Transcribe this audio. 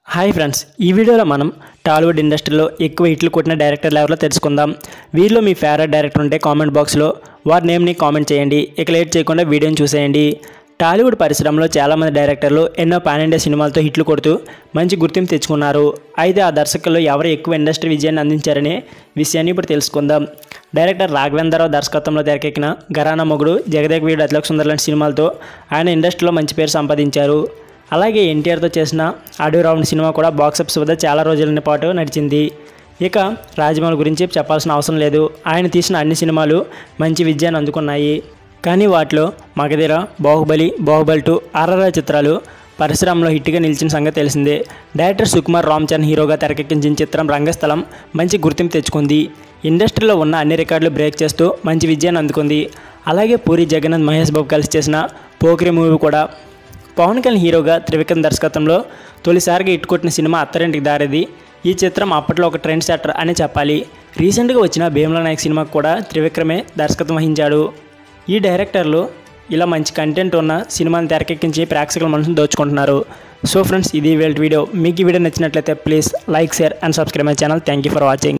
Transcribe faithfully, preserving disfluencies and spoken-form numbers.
Hi friends, ఈ వీడియోలో మనం టాలీవుడ్ ఇండస్ట్రీలో ఎక్కువ హిట్లు కొట్టిన డైరెక్టర్లు ఎవరో తెలుసుకుందాం. వీరిలో మీ ఫేవరెట్ డైరెక్టర్ ఉంటే కామెంట్ బాక్స్లో వారి నేమ్ని కామెంట్ చేయండి. ఇక లేట్ చేయకుండా వీడియోని చూసేయండి. టాలీవుడ్ పరిశ్రమలో చాలామంది డైరెక్టర్లు ఎన్నో పాన్ ఇండియా సినిమాలతో హిట్లు కొడుతూ మంచి గుర్తింపు తెచ్చుకున్నారు. అయితే ఆ దర్శకుల్లో ఎవరు ఎక్కువ ఇండస్ట్రీ విజయాన్ని అందించారనే విషయాన్ని ఇప్పుడు తెలుసుకుందాం. డైరెక్టర్ రాఘవేంద్రరావు దర్శకత్వంలో తెరకెక్కిన ఘరానా మొగుడు, జగదేక వీరుడు అతిలోక సుందర్ లాంటి సినిమాలతో ఆయన ఇండస్ట్రీలో మంచి పేరు సంపాదించారు. అలాగే ఎన్టీఆర్తో చేసిన ఆడియో రౌండ్ సినిమా కూడా బాక్సాఫీస్ వద్ద చాలా రోజుల పాటు నడిచింది. ఇక రాజమౌళి గురించి చెప్పాల్సిన అవసరం లేదు. ఆయన తీసిన అన్ని సినిమాలు మంచి విజయాన్ని అందుకున్నాయి. కానీ వాటిలో మగధీర, బాహుబలి, బాహుబలి టూ, ఆర్ఆర్ఆర్ చిత్రాలు పరిశ్రమలో హిట్గా నిలిచిన సంగతి తెలిసిందే. డైరెక్టర్ సుకుమార్ రామ్ చరణ్ హీరోగా తెరకెక్కించిన చిత్రం రంగస్థలం మంచి గుర్తింపు తెచ్చుకుంది. ఇండస్ట్రీలో ఉన్న అన్ని రికార్డులు బ్రేక్ చేస్తూ మంచి విజయాన్ని అందుకుంది. అలాగే పూరి జగన్నాథ్, మహేష్ బాబు కలిసి చేసిన పోకిరి మూవీ కూడా పవన్ కళ్యాణ్ హీరోగా త్రివిక్రమ్ దర్శకత్వంలో తొలిసారిగా హిట్ కొట్టిన సినిమా అత్తారింటికి దారేది. ఈ చిత్రం అప్పట్లో ఒక ట్రెండ్ సెట్టర్ అని చెప్పాలి. రీసెంట్గా వచ్చిన భీమ్లా నాయక్ సినిమాకు కూడా త్రివిక్రమే దర్శకత్వం వహించాడు. ఈ డైరెక్టర్లు ఇలా మంచి కంటెంట్ ఉన్న సినిమాని తెరకెక్కించి ప్రేక్షకుల మనసును దోచుకుంటున్నారు. సో ఫ్రెండ్స్, ఇది వీడియో. మీకు ఈ వీడియో నచ్చినట్లయితే please like, share and subscribe my channel. Thank you for watching.